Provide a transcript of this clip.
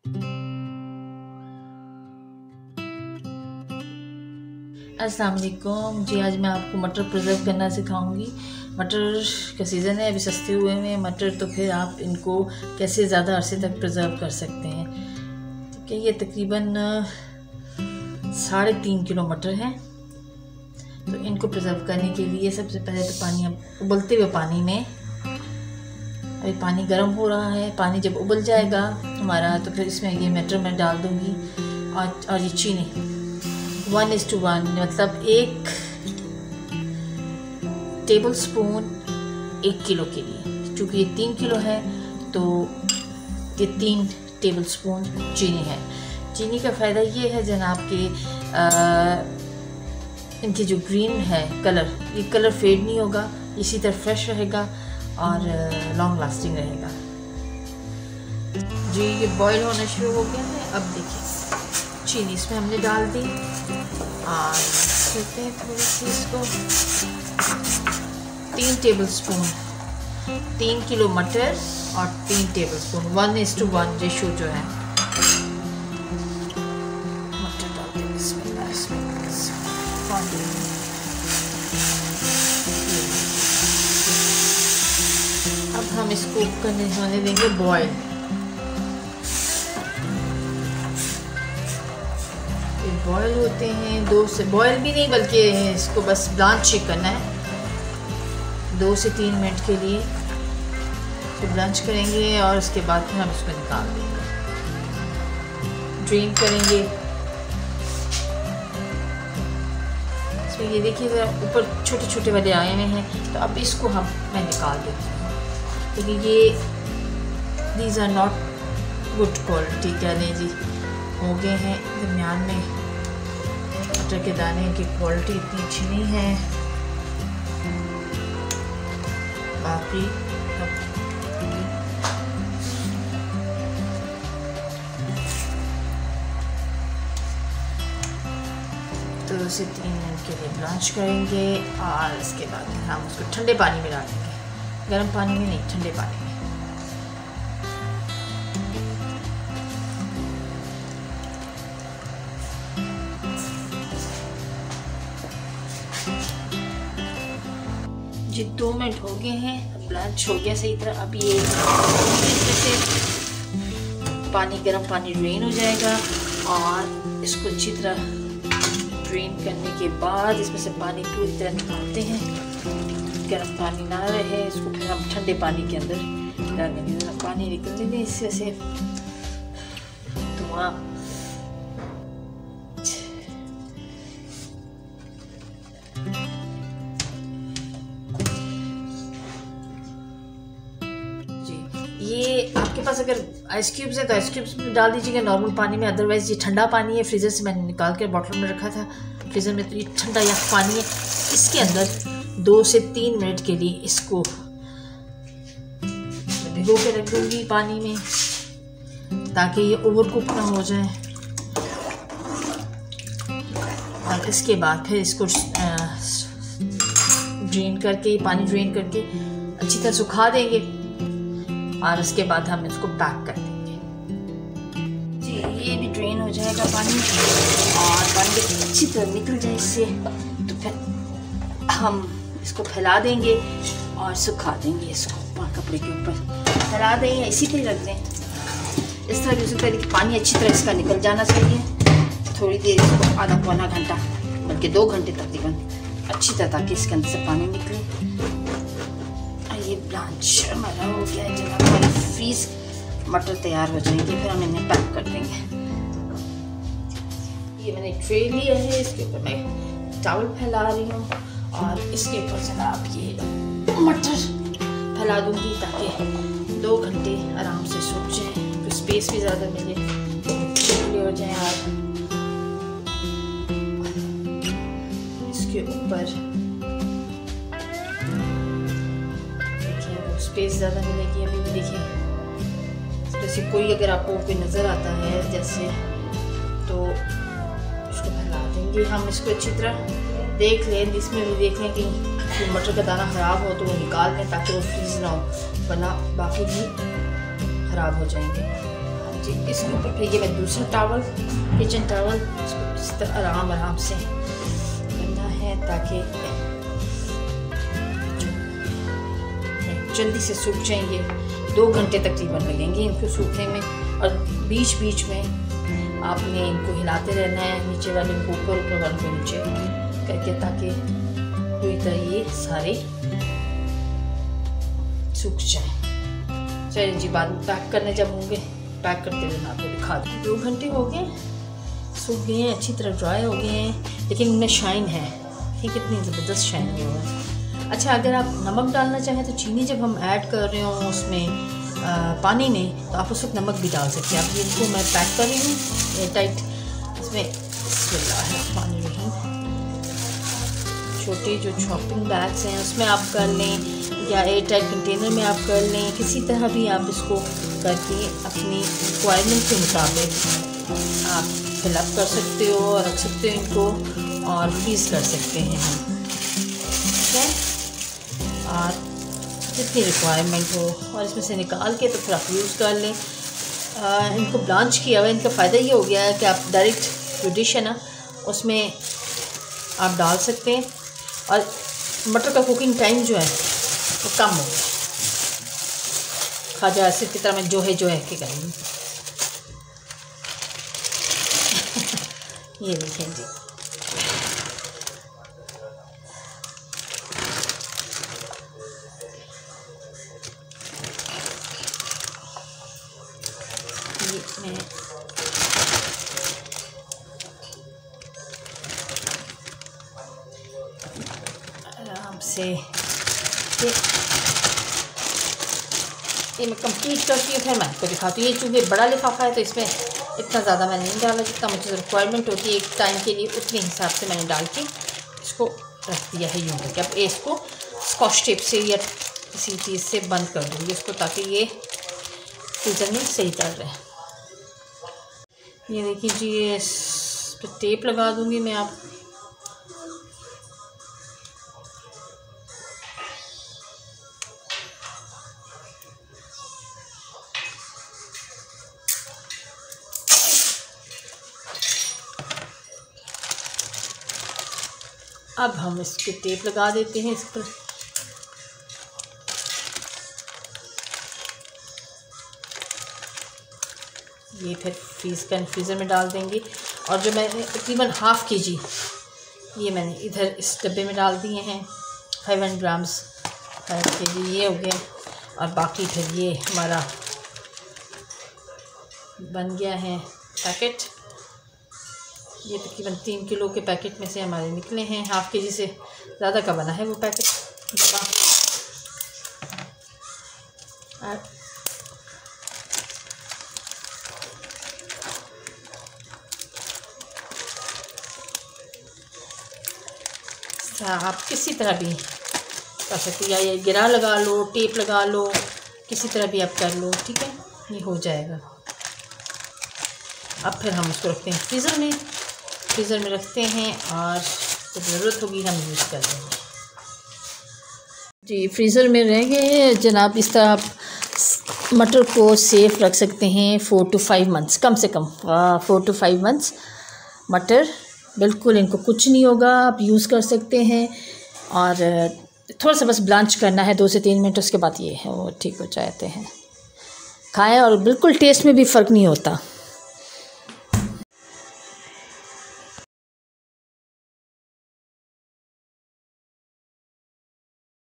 अस्सलाम वालेकुम जी। आज मैं आपको मटर प्रिजर्व करना सिखाऊंगी। मटर का सीज़न है, अभी सस्ते हुए हैं मटर, तो फिर आप इनको कैसे ज़्यादा अरसे तक प्रिजर्व कर सकते हैं। ठीक है, ये तकरीबन 3.5 किलो मटर हैं। तो इनको प्रिजर्व करने के लिए सबसे पहले तो पानी, हम उबलते हुए पानी में, अभी पानी गर्म हो रहा है, पानी जब उबल जाएगा हमारा तो फिर इसमें ये मटर मैं डाल दूँगी और ये चीनी 1:1, मतलब 1 टेबल स्पून 1 किलो के लिए। चूँकि ये 3 किलो है तो ये 3 टेबल स्पून चीनी है। चीनी का फ़ायदा ये है जनाब कि इनकी जो ग्रीन है कलर, ये कलर फेड नहीं होगा, इसी तरह फ्रेश रहेगा और लॉन्ग लास्टिंग रहेगा। जी ये बॉईल होना शुरू हो गया है। अब देखिए चीनी इसमें हमने डाल दी और करते हैं थोड़ी सी इसको। 3 टेबल स्पून, 3 किलो मटर और 3 टेबल स्पून 1:1 रेशो जो है मटर डालते हैं इसमें। अब हम इसको करने होने देंगे बॉईल। बॉयल होते हैं 2 से, बॉयल भी नहीं बल्कि इसको बस ब्लांच चेक करना है 2 से 3 मिनट के लिए। तो ब्लांच करेंगे और उसके बाद फिर हम इसको निकाल देंगे, ड्रेन करेंगे। इसमें ये देखिए ज़रा ऊपर छोटे छोटे वाले आए हुए हैं, तो अब इसको मैं निकाल देती हूँ क्योंकि ये these are not good quality, कह दें जी, हो गए हैं दरमियान में। मटर के दाने की क्वालिटी इतनी अच्छी नहीं है। बाकी 2 से 3 मिनट के लिए ब्लांच करेंगे और इसके बाद हम उसको ठंडे पानी में डालेंगे, गर्म पानी में नहीं, ठंडे पानी में। जी 2 मिनट हो गए हैं, ब्लांच हो गया सही तरह। अब ये इसमें से पानी, गर्म पानी ड्रेन हो जाएगा और इसको अच्छी तरह ड्रेन करने के बाद इसमें से पानी पूरी तरह निकालते हैं। गर्म पानी ना रहे, इसको फिर हम ठंडे पानी के अंदर डालेंगे। पानी निकलने दें इससे से धुआं। ये आपके पास अगर आइस क्यूब्स है तो आइस क्यूब्स में डाल दीजिएगा नॉर्मल पानी में, अदरवाइज़ ये ठंडा पानी है, फ्रीज़र से मैंने निकाल कर बॉटल में रखा था फ्रीज़र में, तो ये ठंडा या पानी है। इसके अंदर 2 से 3 मिनट के लिए इसको भिगो के रख दूँगी पानी में ताकि ये ओवर कुक ना हो जाए। और इसके बाद फिर इसको ड्रेन करके, पानी ड्रेन करके अच्छी तरह सुखा देंगे और उसके बाद हम इसको पैक कर देंगे। जी ये भी ड्रेन हो जाएगा पानी और पानी अच्छी तरह निकल जाए इससे, तो फिर हम इसको फैला देंगे और सुखा देंगे। इसको कपड़े के ऊपर फैला दें या इसी पे रख दें, इस तरह भी हो सकता है कि पानी अच्छी तरह इसका निकल जाना चाहिए। थोड़ी देर इसको, आधा पौना घंटा बल्कि 2 घंटे तकरीबन अच्छी तरह, ताकि इसके अंदर से पानी निकले। ये ब्लांच हमारा हो गया है जनाब, हमारे फ्रीज मटर तैयार हो जाएंगे, फिर हम इन्हें पैक कर देंगे। ये मैंने ट्रे लिया है, इसके ऊपर मैं चावल फैला रही हूँ और इसके ऊपर जनाब ये मटर फैला दूँगी ताकि 2 घंटे आराम से सूख जाए, तो स्पेस भी ज़्यादा मिले, हो जाए। और इसके ऊपर स्पेस ज़्यादा मिलेगी। अभी भी देखिए, जैसे कोई अगर आपको कोई नज़र आता है जैसे, तो उसको फैला देंगे हम। इसको अच्छी तरह देख लें, इसमें भी देख लें कि मटर का दाना ख़राब हो तो वो निकाल लें ताकि वो फ्रीज ना हो, वरना बाकी भी ख़राब हो जाएंगे। जी इसके ऊपर फिर ये मैं दूसरा टॉवल, किचन टॉवल, इसको इस तरह आराम से करना है ताकि जल्दी से सूख जाएंगे। 2 घंटे तकरीबन लगेंगे इनको सूखने में, और बीच बीच में आपने इनको हिलाते रहना है, नीचे वाले को ऊपर, ऊपर वाले को नीचे करके, ताकि पूरी तरह ये सारे सूख जाए। चलिए जी बाद में पैक करने जब होंगे, पैक करते हुए मैं आपको दिखा दूँ। 2 घंटे हो गए, सूख गए हैं, अच्छी तरह ड्राई हो गए हैं, लेकिन इनमें शाइन है। ये कितनी ज़बरदस्त शाइन हुआ है। अच्छा, अगर आप नमक डालना चाहें तो चीनी जब हम ऐड कर रहे हो उसमें पानी में, तो आप उस वक्त नमक भी डाल सकते हैं। अब इनको मैं पैक कर रही हूँ एयरटाइट, इसमें बिस्मिल्लाहिर्रहमानिर्रहीम छोटे जो शॉपिंग बैग्स हैं उसमें आप कर लें, या एयरटाइट कंटेनर में आप कर लें, किसी तरह भी आप इसको करके अपनी रिक्वायरमेंट के मुताबिक आप फिलअप कर सकते हो और रख सकते हो इनको, और फ्रीज़ कर सकते हैं हम, ठीक है। और जितनी रिक्वायरमेंट हो, और इसमें से निकाल के तो फिर आप यूज़ कर लें। इनको ब्लांच किया हुआ, इनका फ़ायदा ये हो गया है कि आप डायरेक्ट जो डिश है ना उसमें आप डाल सकते हैं, और मटर का कुकिंग टाइम जो है वो कम हो गया। खाजा ऐसे की तरह मैं जो है कि करेंगे। ये देखें जी, ये मैं आराम से ये मैं कंप्लीट करती हूँ, फिर मैं आपको दिखाती हूँ। ये चूँकि बड़ा लिफाफा है तो इसमें इतना ज़्यादा मैंने नहीं डाला, जितना मुझे रिक्वायरमेंट होती है एक टाइम के लिए, उतने हिसाब से मैंने डाल के इसको रख दिया है यूँ करके। अब इसको स्कॉच टेप से या किसी चीज़ से बंद कर दूँगी इसको, ताकि ये फ्रीज़र में सही कर रहे। ये देखिए जी, ये इस पर टेप लगा दूँगी मैं। आप अब हम इस पर टेप लगा देते हैं इस पर। ये फिर फ्रीज़र में डाल देंगे। और जो मैंने तकरीबन ½ kg ये मैंने इधर इस डब्बे में डाल दिए हैं, 500 ग्राम्स 5 kg ये हो गया। और बाकी फिर ये हमारा बन गया है पैकेट। ये तकरीबन 3 किलो के पैकेट में से हमारे निकले हैं, ½ kg से ज़्यादा का बना है वो पैकेट। आप किसी तरह भी कर सकते, या ये गिरा लगा लो, टेप लगा लो, किसी तरह भी आप कर लो, ठीक है, ये हो जाएगा। अब फिर हम उसको रखते हैं फ्रीज़र में रखते हैं, और जब ज़रूरत होगी हम यूज़ कर लेंगे। जी फ्रीज़र में रह गए जनाब। इस तरह आप मटर को सेफ़ रख सकते हैं 4 to 5 मंथ्स, कम से कम 4 to 5 मंथ्स मटर, बिल्कुल इनको कुछ नहीं होगा, आप यूज़ कर सकते हैं। और थोड़ा सा बस ब्लांच करना है 2 से 3 मिनट, उसके बाद ये है वो ठीक हो जाते हैं। खाएं और बिल्कुल टेस्ट में भी फ़र्क नहीं होता।